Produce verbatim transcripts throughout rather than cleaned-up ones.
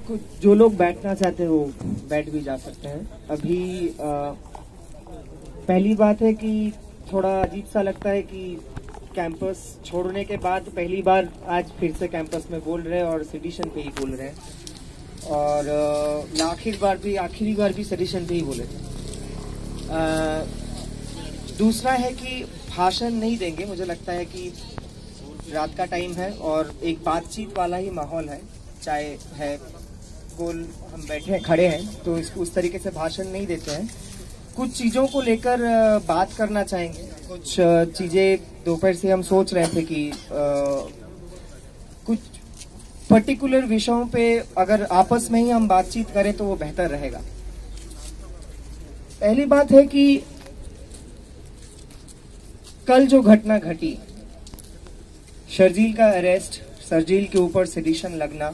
कुछ जो लोग बैठना चाहते हैं वो बैठ भी जा सकते हैं। अभी आ, पहली बात है कि थोड़ा अजीब सा लगता है कि कैंपस छोड़ने के बाद पहली बार आज फिर से कैंपस में बोल रहे हैं और सेडिशन पे ही बोल रहे हैं, और आखिर बार भी आखिरी बार भी सेडिशन पे ही बोले थे। आ, दूसरा है कि भाषण नहीं देंगे। मुझे लगता है कि रात का टाइम है और एक बातचीत वाला ही माहौल है, चाहे है गोल हम बैठे हैं खड़े हैं तो इसको उस तरीके से भाषण नहीं देते हैं। कुछ चीज़ों को लेकर बात करना चाहेंगे। कुछ चीज़ें दोपहर से हम सोच रहे थे कि आ, कुछ पर्टिकुलर विषयों पे अगर आपस में ही हम बातचीत करें तो वो बेहतर रहेगा। पहली बात है कि कल जो घटना घटी, शर्जील का अरेस्ट, शर्जील के ऊपर सेडिशन लगना,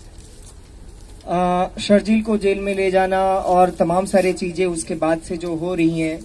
शर्जील को जेल में ले जाना और तमाम सारी चीजें उसके बाद से जो हो रही हैं,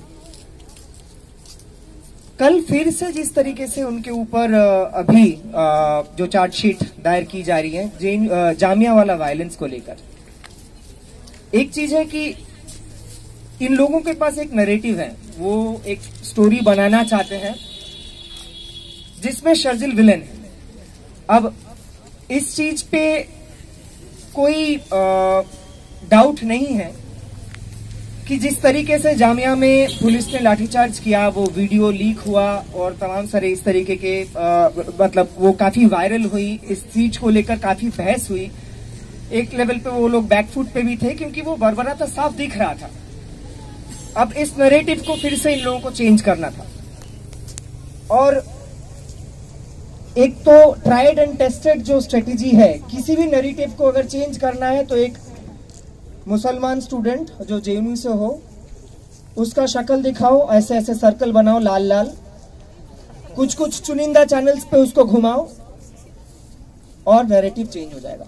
कल फिर से जिस तरीके से उनके ऊपर अभी जो चार्जशीट दायर की जा रही है जामिया वाला वायलेंस को लेकर, एक चीज है कि इन लोगों के पास एक नैरेटिव है, वो एक स्टोरी बनाना चाहते हैं जिसमें शर्जील विलेन है। अब इस चीज पे कोई डाउट नहीं है कि जिस तरीके से जामिया में पुलिस ने लाठीचार्ज किया, वो वीडियो लीक हुआ और तमाम सारे इस तरीके के आ, मतलब वो काफी वायरल हुई, इस चीज को लेकर काफी बहस हुई। एक लेवल पे वो लोग बैकफुट पे भी थे क्योंकि वो बरबरा था, साफ दिख रहा था। अब इस नैरेटिव को फिर से इन लोगों को चेंज करना था, और एक तो ट्राइड एंड टेस्टेड जो स्ट्रेटेजी है, किसी भी नैरेटिव को अगर चेंज करना है तो एक मुसलमान स्टूडेंट जो जेएनयू से हो उसका शक्ल दिखाओ, ऐसे ऐसे सर्कल बनाओ लाल लाल, कुछ कुछ चुनिंदा चैनल्स पे उसको घुमाओ और नैरेटिव चेंज हो जाएगा।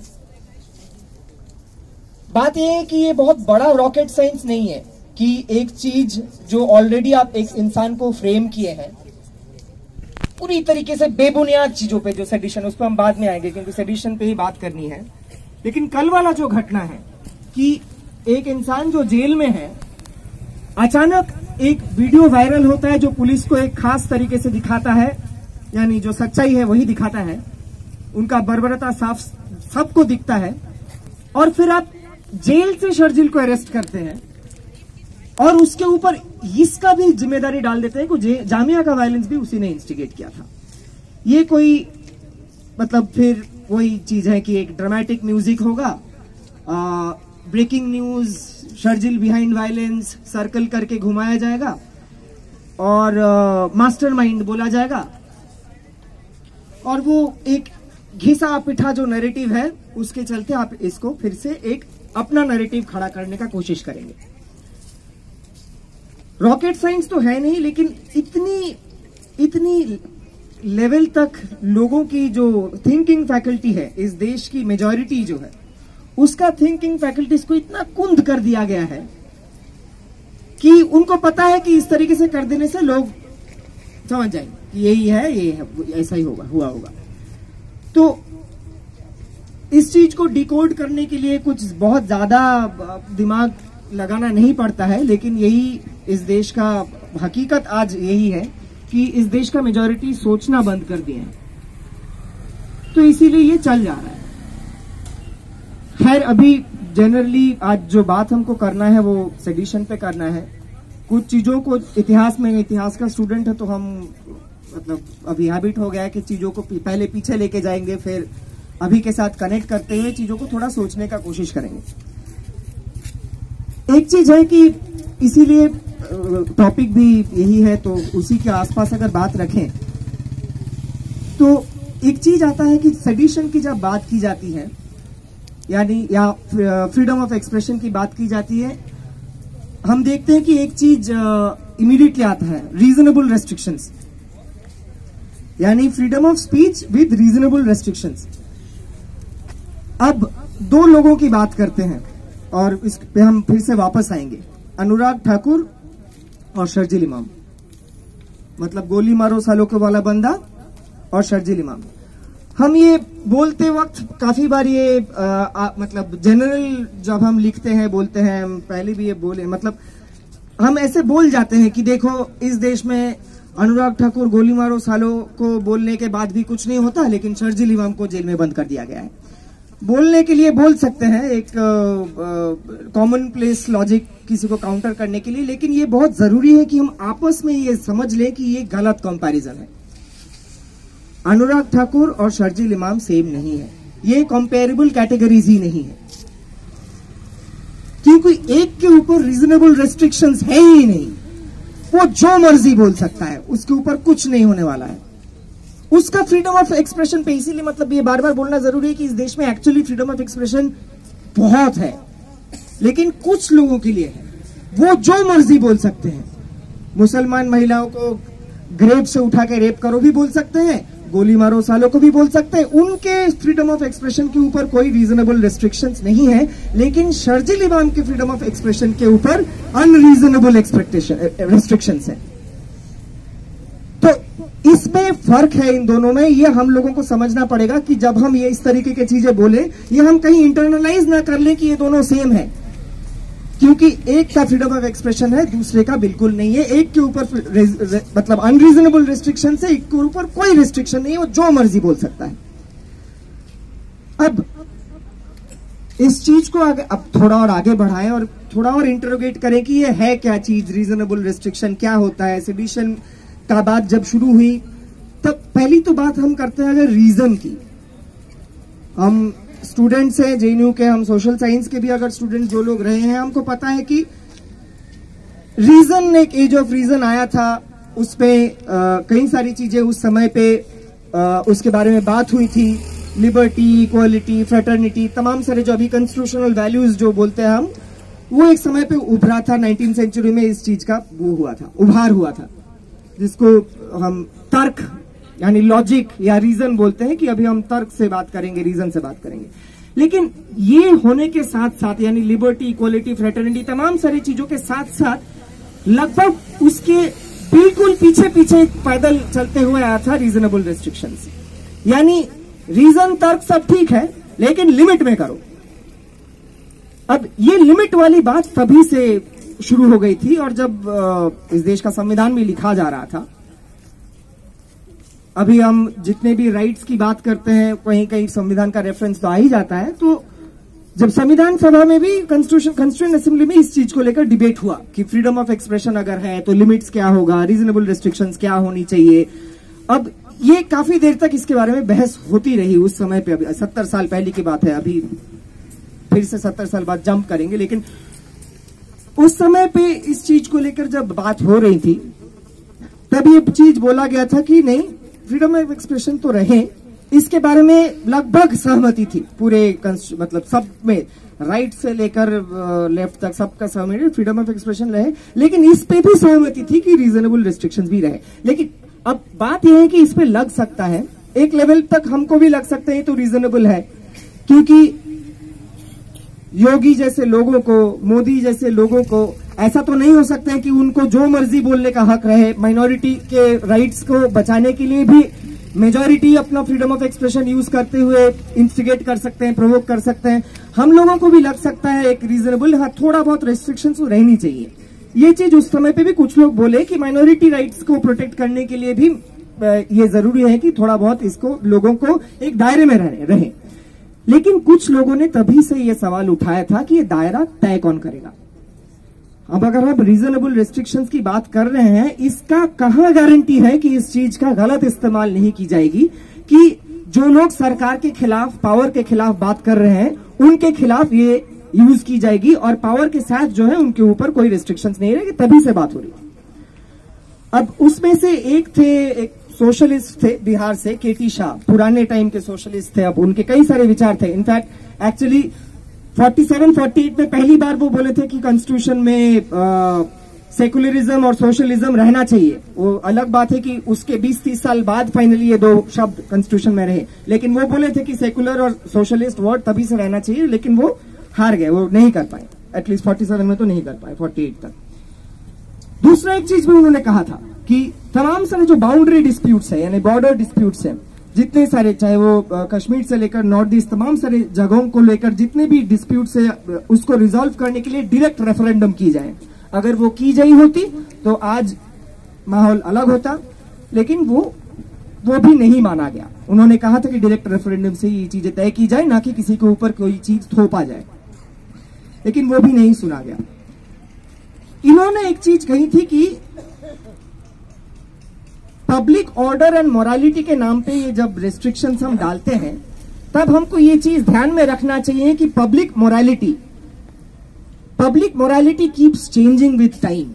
बात यह है कि ये बहुत बड़ा रॉकेट साइंस नहीं है कि एक चीज जो ऑलरेडी आप एक इंसान को फ्रेम किए हैं पूरी तरीके से बेबुनियाद चीजों पे, जो सेडिशन, उस पर हम बाद में आएंगे क्योंकि सेडिशन पे ही बात करनी है। लेकिन कल वाला जो घटना है कि एक इंसान जो जेल में है, अचानक एक वीडियो वायरल होता है जो पुलिस को एक खास तरीके से दिखाता है, यानी जो सच्चाई है वही दिखाता है, उनका बर्बरता साफ सबको दिखता है, और फिर आप जेल से शर्जील को अरेस्ट करते हैं और उसके ऊपर इसका भी जिम्मेदारी डाल देते हैं कि जामिया का वायलेंस भी उसी ने इंस्टिगेट किया था। ये कोई मतलब फिर वही चीज है कि एक ड्रामेटिक म्यूजिक होगा, breaking news, Sharjeel behind violence circle करके घुमाया जाएगा और मास्टरमाइंड बोला जाएगा, और वो एक घिसा पिठा जो नैरेटिव है उसके चलते आप इसको फिर से एक अपना नैरेटिव खड़ा करने का कोशिश करेंगे। रॉकेट साइंस तो है नहीं, लेकिन इतनी इतनी लेवल तक लोगों की जो थिंकिंग फैकल्टी है, इस देश की मेजॉरिटी जो है, उसका थिंकिंग फैकल्टीज को इतना कुंद कर दिया गया है कि उनको पता है कि इस तरीके से कर देने से लोग समझ जाएंगे कि यही है, ये है, ऐसा ही होगा, हुआ होगा। तो इस चीज को डिकोड करने के लिए कुछ बहुत ज्यादा दिमाग लगाना नहीं पड़ता है, लेकिन यही इस देश का हकीकत आज यही है कि इस देश का मेजॉरिटी सोचना बंद कर दिए हैं, तो इसीलिए ये चल जा रहा है। खैर, अभी जनरली आज जो बात हमको करना है वो सेडिशन पे करना है। कुछ चीजों को इतिहास में, इतिहास का स्टूडेंट है तो हम मतलब अभी हैबिट हो गया है कि चीजों को पहले पीछे लेके जाएंगे, फिर अभी के साथ कनेक्ट करते हुए चीजों को थोड़ा सोचने का कोशिश करेंगे। एक चीज है कि इसीलिए टॉपिक भी यही है, तो उसी के आसपास अगर बात रखें तो एक चीज आता है कि सेडिशन की जब बात की जाती है, यानी या फ्रीडम ऑफ एक्सप्रेशन की बात की जाती है, हम देखते हैं कि एक चीज इमीडिएटली आता है, रीजनेबल रेस्ट्रिक्शंस, यानी freedom of speech with reasonable restrictions. अब दो लोगों की बात करते हैं और इस पे हम फिर से वापस आएंगे, अनुराग ठाकुर और शर्जील इमाम, मतलब गोली मारो सालों के वाला बंदा और शर्जील इमाम। हम ये बोलते वक्त काफी बार ये आ, आ, मतलब जनरल जब हम लिखते हैं बोलते हैं, हम पहले भी ये बोले, मतलब हम ऐसे बोल जाते हैं कि देखो इस देश में अनुराग ठाकुर गोली मारो सालों को बोलने के बाद भी कुछ नहीं होता, लेकिन शर्जील इमाम को जेल में बंद कर दिया गया है। बोलने के लिए बोल सकते हैं, एक कॉमन प्लेस लॉजिक किसी को काउंटर करने के लिए, लेकिन ये बहुत जरूरी है कि हम आपस में ये समझ लें कि ये गलत कंपैरिजन है। अनुराग ठाकुर और शर्जील इमाम सेम नहीं है, ये कंपेरेबल कैटेगरीज ही नहीं है, क्योंकि एक के ऊपर रीजनेबल रेस्ट्रिक्शंस है ही नहीं। वो जो मर्जी बोल सकता है, उसके ऊपर कुछ नहीं होने वाला है। उसका फ्रीडम ऑफ एक्सप्रेशन पे, इसीलिए मतलब ये बार बार बोलना जरूरी है कि इस देश में एक्चुअली फ्रीडम ऑफ एक्सप्रेशन बहुत है, लेकिन कुछ लोगों के लिए है, वो जो मर्जी बोल सकते हैं। मुसलमान महिलाओं को ग्रेव से उठा के रेप करो भी बोल सकते हैं, गोली मारो सालों को भी बोल सकते हैं। उनके फ्रीडम ऑफ एक्सप्रेशन के ऊपर कोई रीजनेबल रेस्ट्रिक्शंस नहीं है, लेकिन शर्जील इमाम के फ्रीडम ऑफ एक्सप्रेशन के ऊपर अनरीजनेबल एक्सपेक्टेशन रेस्ट्रिक्शंस है। तो इसमें फर्क है इन दोनों में, ये हम लोगों को समझना पड़ेगा कि जब हम ये इस तरीके की चीजें बोले, ये हम कहीं इंटरनलाइज ना कर लें कि ये दोनों सेम है, क्योंकि एक का फ्रीडम ऑफ एक्सप्रेशन है, दूसरे का बिल्कुल नहीं है। एक के ऊपर मतलब अनरीजनेबल रेस्ट्रिक्शन है, एक के ऊपर कोई रेस्ट्रिक्शन नहीं है, वो जो मर्जी बोल सकता है। अब इस चीज को आगे अब थोड़ा और आगे बढ़ाएं और थोड़ा और इंटरोगेट करें कि ये है क्या चीज, रीजनेबल रेस्ट्रिक्शन क्या होता है। सेडिशन का बात जब शुरू हुई तब पहली तो बात हम करते हैं अगर रीजन की। हम स्टूडेंट्स हैं जेएनयू के, हम सोशल साइंस के भी अगर स्टूडेंट जो लोग रहे हैं, हमको पता है कि रीजन, एक एज ऑफ रीजन आया था, उसमें कई सारी चीजें उस समय पे आ, उसके बारे में बात हुई थी। लिबर्टी, इक्वालिटी, फ्रेटर्निटी, तमाम सारे जो अभी कॉन्स्टिट्यूशनल वैल्यूज जो बोलते हैं हम, वो एक समय पे उभरा था। नाइनटीन सेंचुरी में इस चीज का वो हुआ था, उभार हुआ था, जिसको हम तर्क यानी लॉजिक या रीजन बोलते हैं कि अभी हम तर्क से बात करेंगे, रीजन से बात करेंगे। लेकिन ये होने के साथ साथ यानी लिबर्टी, इक्वालिटी, फ्रेटर्निटी, तमाम सारी चीजों के साथ साथ लगभग उसके बिल्कुल पीछे पीछे पैदल चलते हुए आया था रीजनेबल रेस्ट्रिक्शंस। यानी रीजन, तर्क सब ठीक है, लेकिन लिमिट में करो। अब ये लिमिट वाली बात तभी से शुरू हो गई थी, और जब इस देश का संविधान भी लिखा जा रहा था, अभी हम जितने भी राइट्स की बात करते हैं, कहीं कहीं संविधान का रेफरेंस तो आ ही जाता है। तो जब संविधान सभा में भी कॉन्स्टिट्यूशन कॉन्स्टिट्यूएंट असेंबली में इस चीज को लेकर डिबेट हुआ कि फ्रीडम ऑफ एक्सप्रेशन अगर है तो लिमिट्स क्या होगा, रीजनेबल रेस्ट्रिक्शंस क्या होनी चाहिए। अब ये काफी देर तक इसके बारे में बहस होती रही उस समय पे। अभी सत्तर साल पहले की बात है, अभी फिर से सत्तर साल बाद जंप करेंगे, लेकिन उस समय पे इस चीज को लेकर जब बात हो रही थी, तब ये चीज बोला गया था कि नहीं, फ्रीडम ऑफ एक्सप्रेशन तो रहे। इसके बारे में लगभग सहमति थी पूरे, मतलब सब में, राइट से लेकर लेफ्ट तक सबका सहमति, फ्रीडम ऑफ एक्सप्रेशन रहे। लेकिन इस पे भी सहमति थी कि रीजनेबल रेस्ट्रिक्शंस भी रहे। लेकिन अब बात यह है कि इस पे लग सकता है, एक लेवल तक हमको भी लग सकता है तो रीजनेबल है, क्योंकि योगी जैसे लोगों को, मोदी जैसे लोगों को ऐसा तो नहीं हो सकता है कि उनको जो मर्जी बोलने का हक रहे। माइनॉरिटी के राइट्स को बचाने के लिए भी मेजॉरिटी अपना फ्रीडम ऑफ एक्सप्रेशन यूज करते हुए इंस्टिगेट कर सकते हैं, प्रोवोक कर सकते हैं। हम लोगों को भी लग सकता है एक रीजनेबल, हाँ थोड़ा बहुत रेस्ट्रिक्शंस तो रहनी चाहिए। ये चीज उस समय पे भी कुछ लोग बोले कि माइनॉरिटी राइट्स को प्रोटेक्ट करने के लिए भी ये जरूरी है कि थोड़ा बहुत इसको लोगों को एक दायरे में रहे, रहे। लेकिन कुछ लोगों ने तभी से ये सवाल उठाया था कि ये दायरा तय कौन करेगा। अब अगर हम रीजनेबल रेस्ट्रिक्शंस की बात कर रहे हैं, इसका कहां गारंटी है कि इस चीज का गलत इस्तेमाल नहीं की जाएगी, कि जो लोग सरकार के खिलाफ, पावर के खिलाफ बात कर रहे हैं, उनके खिलाफ ये यूज की जाएगी, और पावर के साथ जो है उनके ऊपर कोई रिस्ट्रिक्शंस नहीं रहेगी। तभी से बात हो रही थी। अब उसमें से एक थे, एक सोशलिस्ट थे बिहार से, केटी शाह, पुराने टाइम के सोशलिस्ट थे। अब उनके कई सारे विचार थे। इनफैक्ट एक्चुअली सैंतालीस अड़तालीस में पहली बार वो बोले थे कि कॉन्स्टिट्यूशन में सेकुलरिज्म और सोशलिज्म रहना चाहिए। वो अलग बात है कि उसके बीस तीस साल बाद फाइनली ये दो शब्द कॉन्स्टिट्यूशन में रहे, लेकिन वो बोले थे कि सेकुलर और सोशलिस्ट वर्ड तभी से रहना चाहिए, लेकिन वो हार गए, वो नहीं कर पाए। एटलीस्ट सैंतालीस में तो नहीं कर पाए, अड़तालीस तक। दूसरा एक चीज भी उन्होंने कहा था कि तमाम सारे जो बाउंड्री डिस्प्यूट्स है, यानी बॉर्डर डिस्प्यूट्स है, जितने सारे, चाहे वो कश्मीर से लेकर नॉर्थ ईस्ट, तमाम सारे जगहों को लेकर जितने भी डिस्प्यूट से उसको रिजॉल्व करने के लिए डायरेक्ट रेफरेंडम की जाए। अगर वो की गई होती तो आज माहौल अलग होता, लेकिन वो वो भी नहीं माना गया। उन्होंने कहा था कि डायरेक्ट रेफरेंडम से ये चीजें तय की जाए, ना कि किसी के ऊपर कोई चीज थोपा जाए, लेकिन वो भी नहीं सुना गया। इन्होंने एक चीज कही थी कि पब्लिक ऑर्डर एंड मोरालिटी के नाम पे ये जब रेस्ट्रिक्शंस हम डालते हैं, तब हमको ये चीज ध्यान में रखना चाहिए कि public morality public morality keeps changing with time.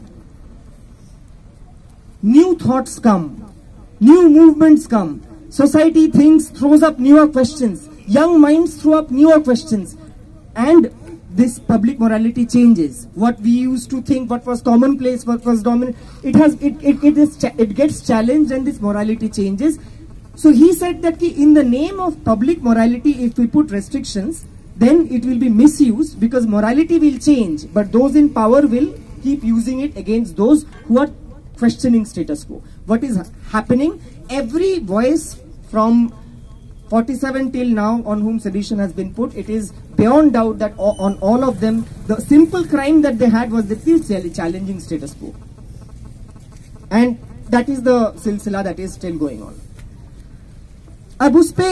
New thoughts come, new movements come, society thinks, throws up newer questions, young minds throw up newer questions, and this public morality changes. What we used to think, what was commonplace, what was dominant, it has it it it is it gets challenged, and this morality changes. So he said that ki in the name of public morality, if we put restrictions, then it will be misused, because morality will change, but those in power will keep using it against those who are questioning status quo. What is happening? Every voice from forty-seven till now on whom sedition has been put, it is beyond doubt that on all of them, the simple crime that they had was that they were challenging status quo. And that is the silsila that is still going on. अब उस पे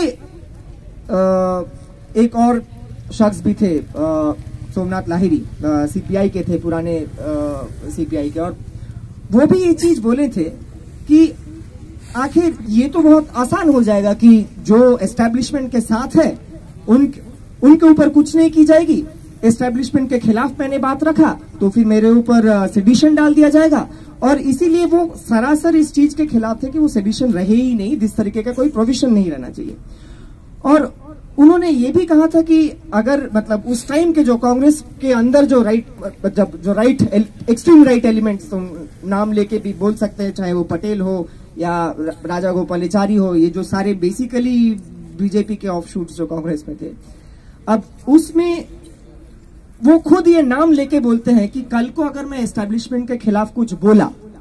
एक और शख्स भी थे, Somnath Lahiri, CPI के थे, पुराने सीपीआई के, और वो भी ये चीज बोले थे कि आखिर ये तो बहुत आसान हो जाएगा कि जो एस्टेब्लिशमेंट के साथ है उन उनके ऊपर कुछ नहीं की जाएगी, एस्टेब्लिशमेंट के खिलाफ मैंने बात रखा तो फिर मेरे ऊपर सेडिशन डाल दिया जाएगा, और इसीलिए वो सरासर इस चीज के खिलाफ थे कि वो सेडिशन रहे ही नहीं, इस तरीके का कोई प्रोविजन नहीं रहना चाहिए। और उन्होंने ये भी कहा था कि अगर मतलब उस टाइम के जो कांग्रेस के अंदर जो राइट जब जो राइट एक्सट्रीम राइट एलिमेंट्स, तो नाम लेके भी बोल सकते हैं, चाहे वो पटेल हो या राजा गोपालाचारी हो, ये जो सारे बेसिकली बीजेपी के ऑफशूट्स जो कांग्रेस में थे, अब उसमें वो खुद ये नाम लेके बोलते हैं कि कल को अगर मैं एस्टेब्लिशमेंट के खिलाफ कुछ बोला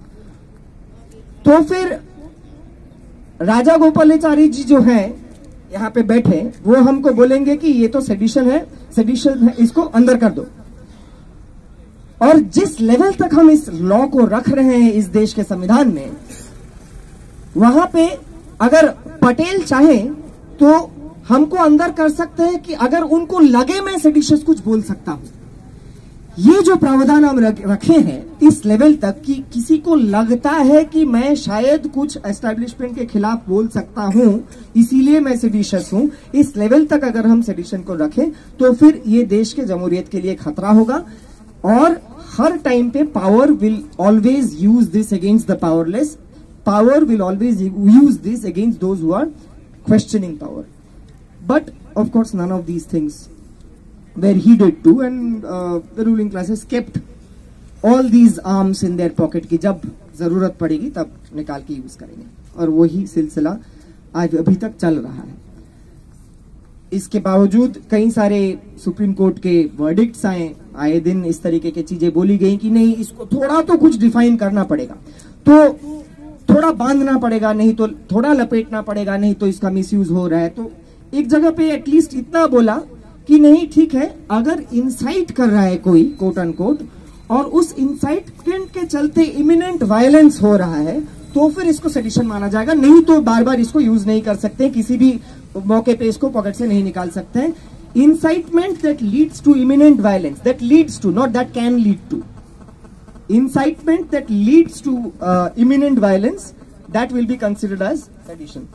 तो फिर राजा गोपालाचारी जी जो है यहाँ पे बैठे, वो हमको बोलेंगे कि ये तो सेडिशन है, सेडिशन है, इसको अंदर कर दो। और जिस लेवल तक हम इस लॉ को रख रहे हैं इस देश के संविधान में, वहां पे अगर पटेल चाहे तो हमको अंदर कर सकते हैं कि अगर उनको लगे मैं सेडिशियस कुछ बोल सकता हूं। ये जो प्रावधान हम रखे हैं इस लेवल तक कि किसी को लगता है कि मैं शायद कुछ एस्टेब्लिशमेंट के खिलाफ बोल सकता हूं, इसीलिए मैं सेडिशियस हूं, इस लेवल तक अगर हम सेडिशन को रखें तो फिर ये देश के जमहूरियत के लिए खतरा होगा। और हर टाइम पे power will always use this against the powerless, power will always use this against those who are questioning power. But of course none of these things were heeded to, and uh, the ruling classes kept all these arms in their pocket कि जब जरूरत पड़ेगी तब निकाल के use करेंगे, और वही सिलसिला आज अभी तक चल रहा है। इसके बावजूद कई सारे सुप्रीम कोर्ट के वर्डिक्ट्स आए, आए दिन इस तरीके की चीजें बोली गई कि नहीं, इसको थोड़ा तो कुछ डिफाइन करना पड़ेगा, तो थोड़ा बांधना पड़ेगा, नहीं तो थोड़ा लपेटना पड़ेगा, नहीं तो इसका मिसयूज हो रहा है। तो एक जगह पे एटलीस्ट इतना बोला कि नहीं ठीक है, अगर इंसाइट कर रहा है कोई कोट अनकोट और उस इंसाइटमेंट के चलते इमिनेंट वायलेंस हो रहा है तो फिर इसको सेडिशन माना जाएगा, नहीं तो बार बार इसको यूज नहीं कर सकते, किसी भी मौके पे इसको पॉकेट से नहीं निकाल सकते हैं। Incitement that leads to imminent violence, that leads to, not that can lead to, incitement that leads to imminent violence, that will be considered as sedition.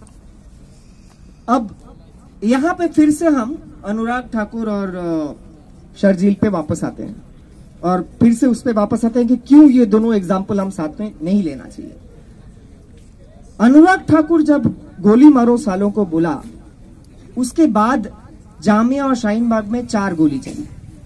अब यहां पे फिर से हम अनुराग ठाकुर और शर्जील पे वापस आते हैं, और फिर से उस पे वापस आते हैं कि क्यों ये दोनों एग्जाम्पल हम साथ में नहीं लेना चाहिए। अनुराग ठाकुर जब गोली मारो सालों को बोला, उसके बाद जामिया और शाहीन बाग में चार गोली चली,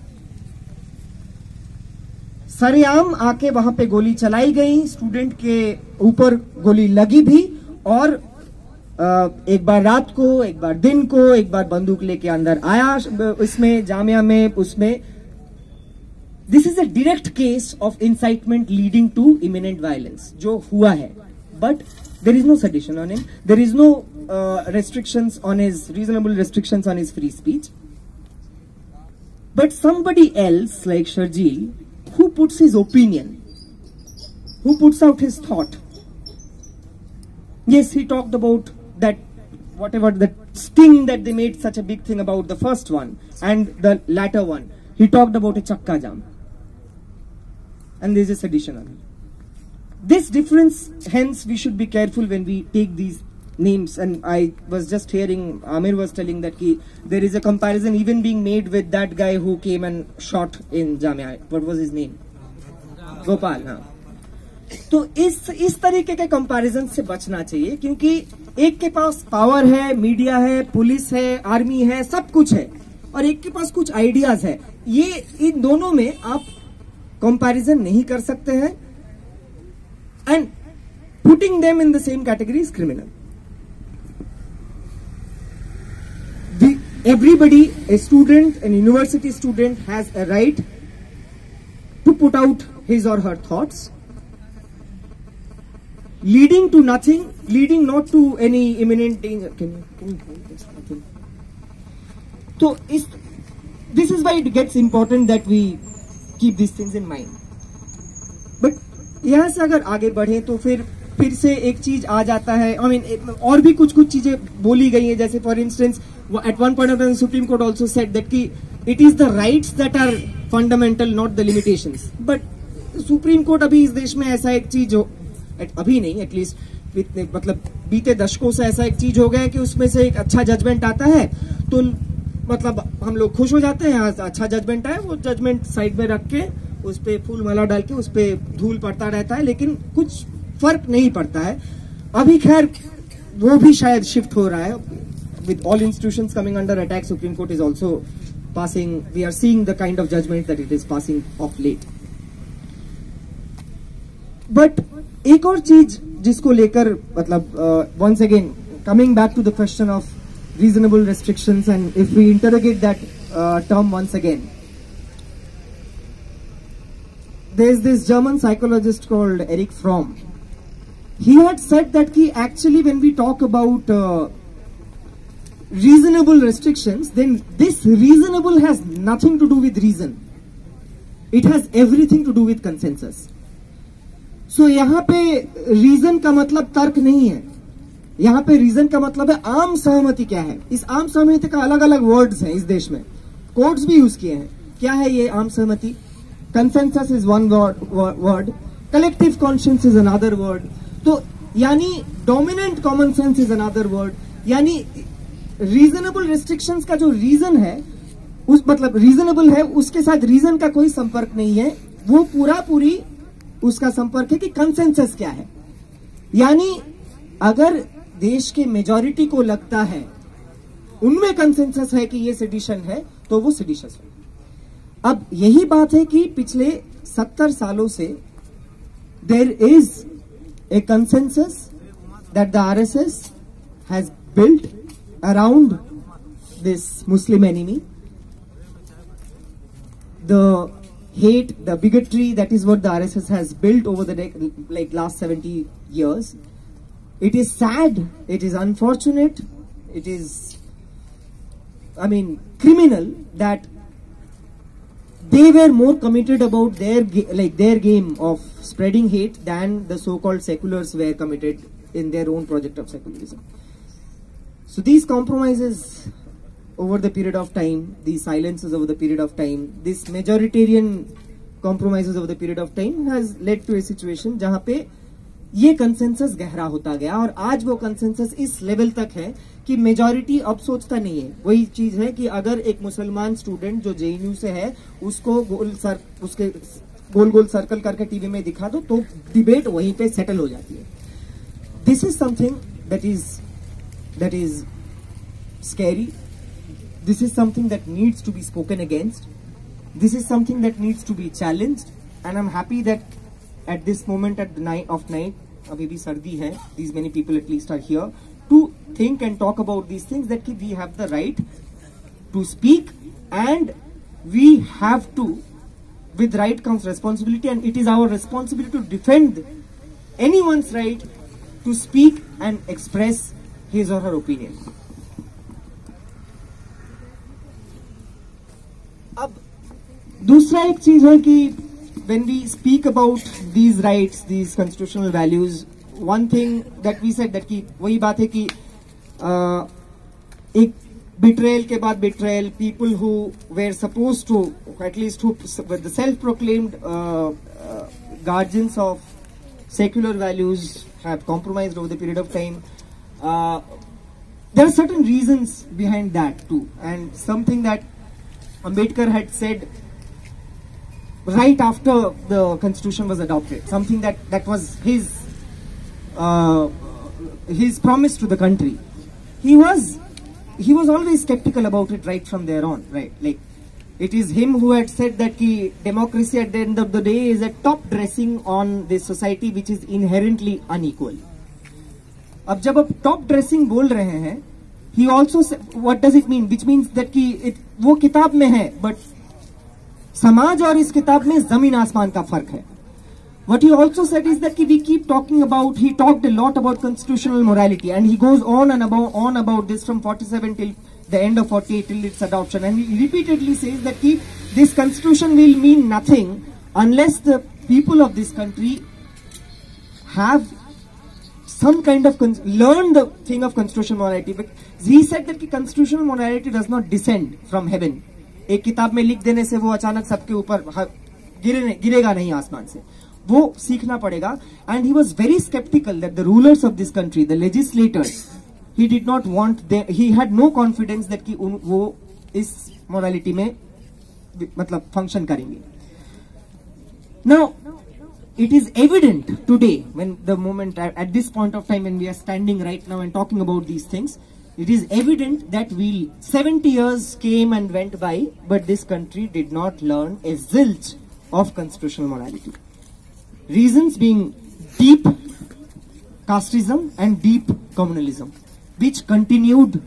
सरेआम आके वहां पे गोली चलाई गई, स्टूडेंट के ऊपर गोली लगी भी, और एक बार रात को, एक बार दिन को, एक बार बंदूक लेके अंदर आया इसमें जामिया में, उसमें। This is a direct case of incitement leading to imminent violence जो हुआ है। But There is no sedition on him. There is no uh, restrictions on his, reasonable restrictions on his free speech. But somebody else like Sharjeel, who puts his opinion, who puts out his thought. Yes, he talked about that, whatever the sting that they made such a big thing about the first one and the latter one. He talked about a chakka jam. And there is a sedition on it. This difference, hence we should be careful when we take these names. And I was just hearing, Amir was telling that he, there is a comparison even being made with that guy who came and shot in Jamia. What was his name? Gopal. हाँ. तो इस इस तरीके के comparison से बचना चाहिए, क्योंकि एक के पास पावर है, मीडिया है, पुलिस है, आर्मी है, सब कुछ है, और एक के पास कुछ आइडियाज है. ये इन दोनों में आप कंपैरिजन नहीं कर सकते हैं. And putting them in the same category is criminal. The, everybody, a student, a university student, has a right to put out his or her thoughts, leading to nothing, leading not to any imminent danger. Can you, can you hold this? Nothing. So, is, this is why it gets important that we keep these things in mind. But यहाँ से अगर आगे बढ़े तो फिर फिर से एक चीज आ जाता है. आई मीन और भी कुछ कुछ चीजें बोली गई हैं, जैसे for instance at one point of time Supreme Court also said that कि it is the rights that are fundamental, not the limitations. But Supreme Court अभी इस देश में ऐसा एक चीज हो, अभी नहीं, एटलीस्ट मतलब बीते दशकों से ऐसा एक चीज हो गया है कि उसमें से एक अच्छा जजमेंट आता है तो मतलब हम लोग खुश हो जाते हैं. अच्छा जजमेंट आए, वो जजमेंट साइड में रख के उस पे फूल माला डाल के उस पे धूल पड़ता रहता है, लेकिन कुछ फर्क नहीं पड़ता है. अभी खैर वो भी शायद शिफ्ट हो रहा है. With all institutions coming under attack, Supreme Court is also passing, we are seeing the kind of judgment that it is passing of late. But एक और चीज जिसको लेकर मतलब once again coming back to the question of reasonable restrictions, and if we interrogate that term once again, there's this German psychologist called Erich Fromm. He had said that ki actually when we talk about uh, reasonable restrictions, then this reasonable has nothing to do with reason. It has everything to do with consensus. So यहाँ पे reason का मतलब तर्क नहीं है. यहाँ पे reason का मतलब है आम सहमति. क्या है इस आम सहमति का? अलग अलग वर्ड्स हैं इस देश में, कोर्ट्स भी यूज किए हैं. क्या है ये आम सहमति? Consensus is one word, word, collective conscience is another word. तो यानी dominant common sense is another word. यानी reasonable restrictions का जो reason है, उस मतलब reasonable है, उसके साथ reason का कोई संपर्क नहीं है. वो पूरा पूरी उसका संपर्क है कि consensus क्या है. यानी अगर देश के majority को लगता है, उनमें consensus है कि ये sedition है, तो वो seditious है. अब यही बात है कि पिछले सत्तर सालों से there is a consensus that the RSS has built around this Muslim enemy. The hate, the bigotry, that is what the R S S has built over the like last seventy years. It is sad, it is unfortunate, it is, I mean, criminal that they were more committed about their like their game of spreading hate than the so-called seculars were committed in their own project of secularism. So these compromises over the period of time, these silences over the period of time, this majoritarian compromises over the period of time has led to a situation जहाँ पे ये consensus गहरा होता गया. और आज वो consensus इस लेवल तक है कि मेजॉरिटी अब सोचता नहीं है. वही चीज है कि अगर एक मुसलमान स्टूडेंट जो जेएनयू से है उसको गोल सर उसके गोल गोल सर्कल करके टीवी में दिखा दो तो डिबेट वहीं पे सेटल हो जाती है. This is something that is that is scary. This is something that needs to be spoken against. This is something that needs to be challenged. And I am happy that at this moment at the night of night, abhi bhi sardi hai, these many people at least are here to think and talk about these things, that we have the right to speak and we have to, with right comes responsibility, and it is our responsibility to defend anyone's right to speak and express his or her opinion. अब दूसरा एक चीज है कि when we speak about these rights, these constitutional values, one thing that we said that कि वही बात है कि uh, एक betrayal के बाद betrayal, people who were supposed to, at least who were the self-proclaimed uh, uh, guardians of secular values have compromised over the period of time. Uh, there are certain reasons behind that too, and something that Ambedkar had said right after the constitution was adopted, something that that was his uh, his promise to the country. He was he was always skeptical about it right from there on, right? Like, it is him who had said that ki democracy at the end of the day is a top dressing on this society which is inherently unequal. अब जब आप top dressing बोल रहे हैं, he also said, what does it mean? Which means that कि it, वो किताब में है, but समाज और इस किताब में जमीन आसमान का फर्क है. What he also said is that we keep talking about, he talked a lot about constitutional morality, and he goes on and about, on about this from forty-seven till the end of forty-eight till its adoption, and he repeatedly says that he, this constitution will mean nothing unless the people of this country have some kind of, learn the thing of constitutional morality. But he said that constitutional morality does not descend from heaven. एक किताब में लिख देने से वो अचानक सबके ऊपर गिरे गिरेगा नहीं आसमान से, वो सीखना पड़ेगा. And he was very skeptical that the rulers of this country, the legislators, he did not want them, he had no confidence that कि उन, वो इस morality में मतलब function करेंगे. Now, it is evident today, when the moment, at this point of time when we are standing right now and talking about these things, it is evident that we seventy years came and went by, but this country did not learn a zilch of constitutional morality. Reasons being deep casteism and deep communalism, which continued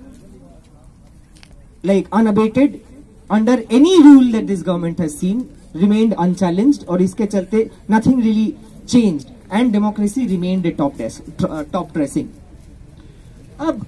like unabated under any rule that this government has seen, remained unchallenged, or iske chalte nothing really changed, and democracy remained a top, uh, top dressing. Ab,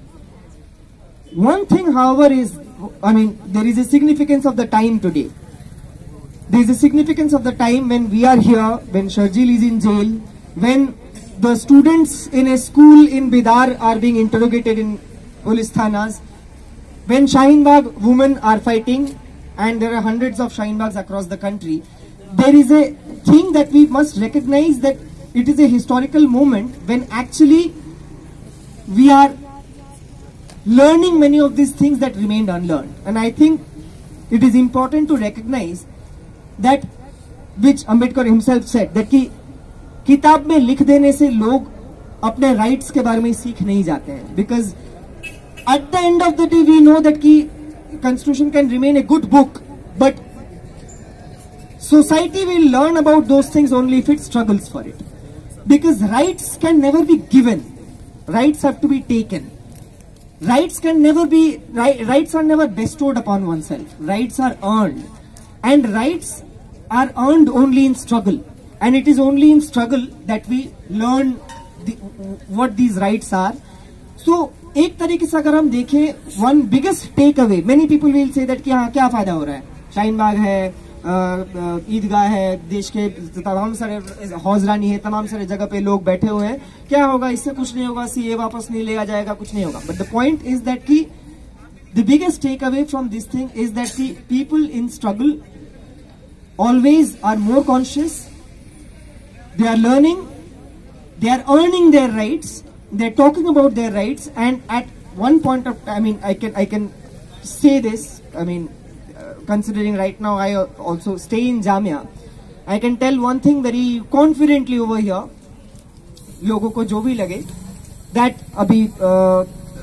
one thing, however, is, I mean, there is a significance of the time today. There is a significance of the time when we are here, when Sharjeel is in jail, when the students in a school in Bidar are being interrogated in police thanas, when Shaheen Bagh women are fighting, and there are hundreds of Shaheen Baghs across the country. There is a thing that we must recognize, that it is a historical moment when actually we are learning many of these things that remained unlearned. And I think it is important to recognize that, which Ambedkar himself said, that कि किताब में लिख देने से लोग अपने rights के बारे में सीख नहीं जाते हैं. Because at the end of the day we know that कि Constitution can remain a good book, but society will learn about those things only if it struggles for it. Because rights can never be given. Rights have to be taken. Rights can never be, right, rights are never bestowed upon oneself. Rights are earned. And rights are earned only in struggle. And it is only in struggle that we learn the, what these rights are. So, एक तरीके से अगर हम देखें, one biggest takeaway, many people will say that कि हाँ क्या फायदा हो रहा है, शाहीन बाग है, ईदगाह है, देश के तमाम सारे हौजरानी है, तमाम सारे जगह पे लोग बैठे हुए हैं, क्या होगा, इससे कुछ नहीं होगा, सीए वापस नहीं लिया जाएगा, कुछ नहीं होगा. But the point is that कि the biggest takeaway from this thing is that the people in struggle always are more conscious, they are learning, they are earning their rights, they're talking about their rights, and at one point of time, I mean, I can I can say this, I mean, uh, considering right now I also stay in Jamia, I can tell one thing very confidently over here, लोगों को जो भी लगे, that अभी uh,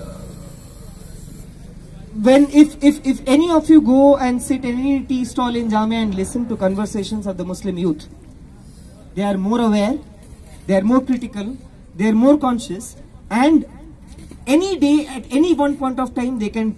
when if if if any of you go and sit in any tea stall in Jamia and listen to conversations of the Muslim youth, they are more aware, they are more critical, they are more conscious, and any day, at any one point of time, they can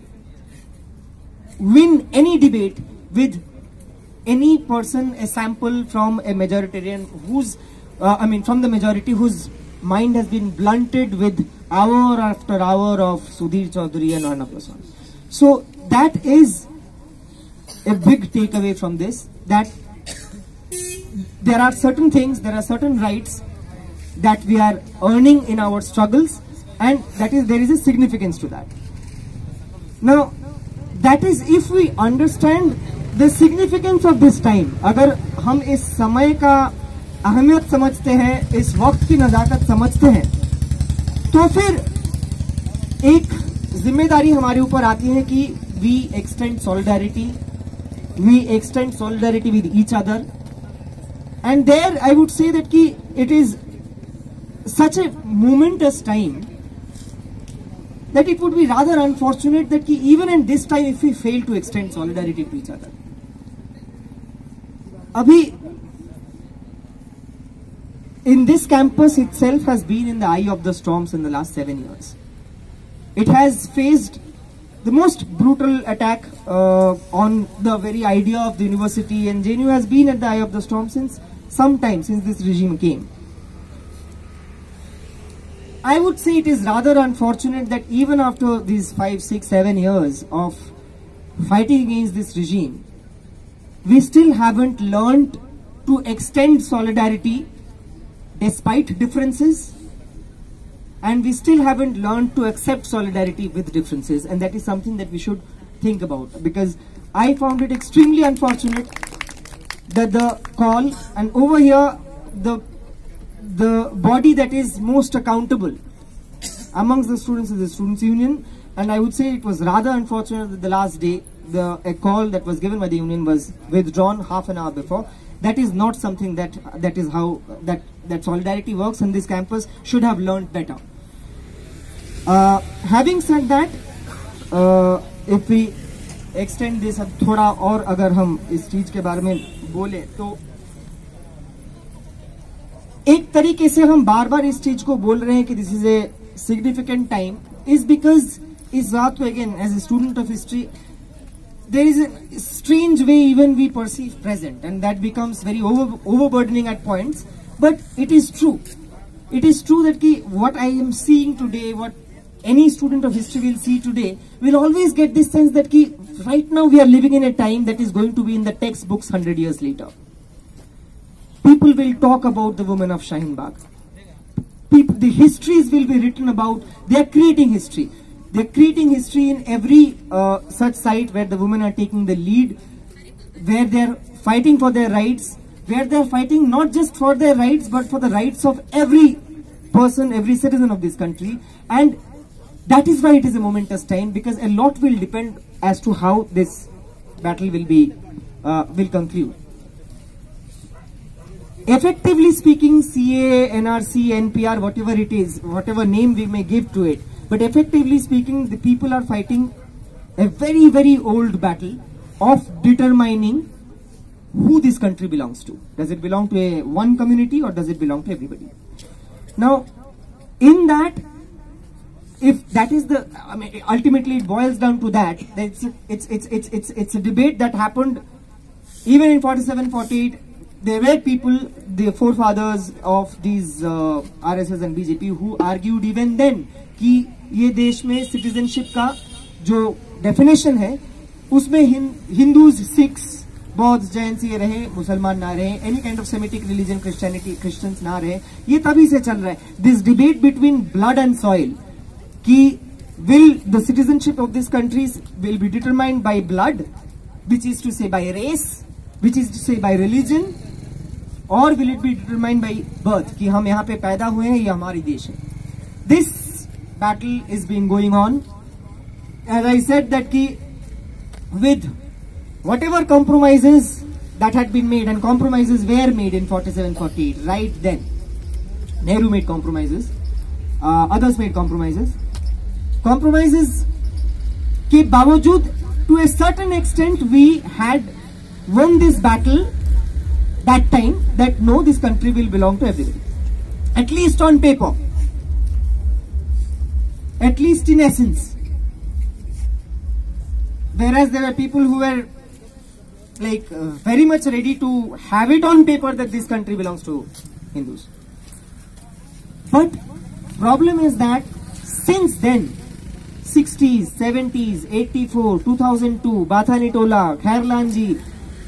win any debate with any person, a sample from a majoritarian who's, uh, I mean, from the majority whose mind has been blunted with hour after hour of Sudhir Chaudhary and Arnab Goswami. So that is a big takeaway from this, that there are certain things, there are certain rights that we are earning in our struggles, and that is, there is a significance to that. Now, that is if we understand the significance of this time. अगर हम इस समय का अहमियत समझते हैं, इस वक्त की नजाकत समझते हैं, तो फिर एक जिम्मेदारी हमारे ऊपर आती है कि we extend solidarity, we extend solidarity with each other, and there I would say that कि it is such a momentous time that it would be rather unfortunate that कि even in this time if we fail to extend solidarity to each other. Abhi, in this campus itself has been in the eye of the storms in the last seven years. It has faced the most brutal attack uh, on the very idea of the university, and J N U has been at the eye of the storm since some time, since this regime came. I would say it is rather unfortunate that even after these five, six, seven years of fighting against this regime, we still haven't learned to extend solidarity despite differences, and we still haven't learned to accept solidarity with differences, and that is something that we should think about, because I found it extremely unfortunate that the call, and over here the the body that is most accountable amongst the students is the Students' Union, and I would say it was rather unfortunate that the last day the a call that was given by the union was withdrawn half an hour before. That is not something that that is how that that solidarity works, and this campus should have learned better. Uh, having said that, uh, if we extend this अब थोड़ा और अगर हम इस चीज के बारे में बोले, तो एक तरीके से हम बार बार इस चीज को बोल रहे हैं कि this is a significant time, is because इस बात को again as a student of history there is a strange way even we perceive present, and that becomes very over, overburdening at points, but it is true. It is true that ki, what I am seeing today, what any student of history will see today, will always get this sense that ki, right now we are living in a time that is going to be in the textbooks one hundred years later. People will talk about the women of Shaheen Bagh. People, the histories will be written about, they are creating history. They're creating history in every uh, such site where the women are taking the lead, where they're fighting for their rights, where they're fighting not just for their rights, but for the rights of every person, every citizen of this country. And that is why it is a momentous time, because a lot will depend as to how this battle will be, uh, will conclude. Effectively speaking, C A A, N R C, N P R, whatever it is, whatever name we may give to it, but effectively speaking, the people are fighting a very, very old battle of determining who this country belongs to. Does it belong to a one community or does it belong to everybody? Now, in that, if that is the, I mean, ultimately it boils down to that. It's it's it's it's it's it's a debate that happened even in forty-seven, forty-eight. There were people, the forefathers of these uh, R S S and B J P, who argued even then कि ये देश में citizenship का जो definition है उसमें Hindus, Sikhs, बौद्ध, जैन से रहे, मुसलमान ना रहे, any kind of semitic religion, Christianity, Christians ना रहे, ये तभी से चल रहा है. This debate between blood and soil कि will the citizenship of this countries will be determined by blood, which is to say by race, which is to say by religion, or will it be determined by birth कि हम यहाँ पे पैदा हुए हैं, ये हमारी देश है. This battle is been going on. As I said that ki, with whatever compromises that had been made, and compromises were made in forty-seven, forty-eight, right then. Nehru made compromises, uh, others made compromises. Compromises ke बावजूद, to a certain extent, we had won this battle that time, that no, this country will belong to everybody. At least on paper. At least in essence. Whereas there are people who were like uh, very much ready to have it on paper that this country belongs to Hindus. But problem is that since then, sixties, seventies, eighty-four, two thousand two, Bathanitola, Khairlanji,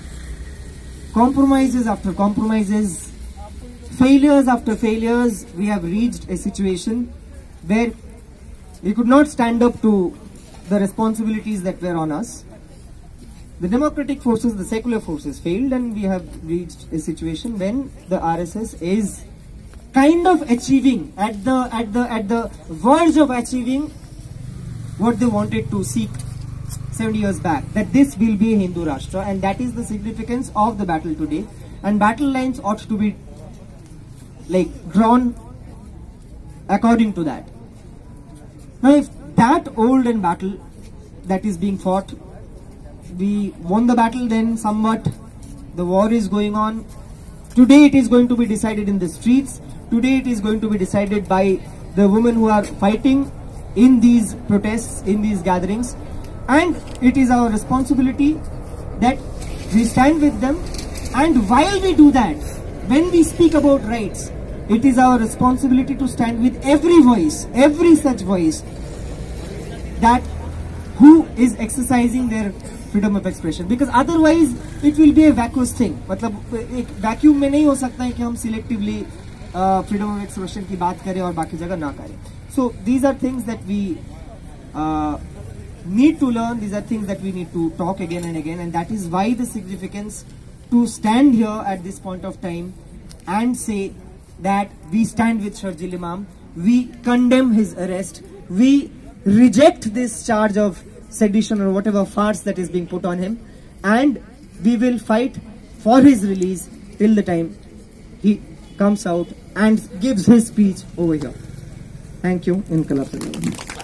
compromises after compromises, failures after failures, we have reached a situation where we could not stand up to the responsibilities that were on us. The democratic forces, the secular forces failed, and we have reached a situation when the R S S is kind of achieving, at the at the at the verge of achieving what they wanted to seek seventy years back, that this will be a Hindu Rashtra, and that is the significance of the battle today. And battle lines ought to be like drawn according to that. Now, if that olden battle that is being fought, we won the battle, then somewhat the war is going on. Today it is going to be decided in the streets. Today it is going to be decided by the women who are fighting in these protests, in these gatherings. And it is our responsibility that we stand with them. And while we do that, when we speak about rights, it is our responsibility to stand with every voice, every such voice that who is exercising their freedom of expression, because otherwise it will be a vacuous thing. मतलब एक vacuum में नहीं हो सकता है कि हम selectively uh, freedom of expression की बात करें और बाकी जगह ना करें. So these are things that we uh, need to learn. These are things that we need to talk again and again, and that is why the significance to stand here at this point of time and say that we stand with Sharjeel Imam, we condemn his arrest, we reject this charge of sedition or whatever farce that is being put on him, and we will fight for his release till the time he comes out and gives his speech over here. Thank you. Inqilab.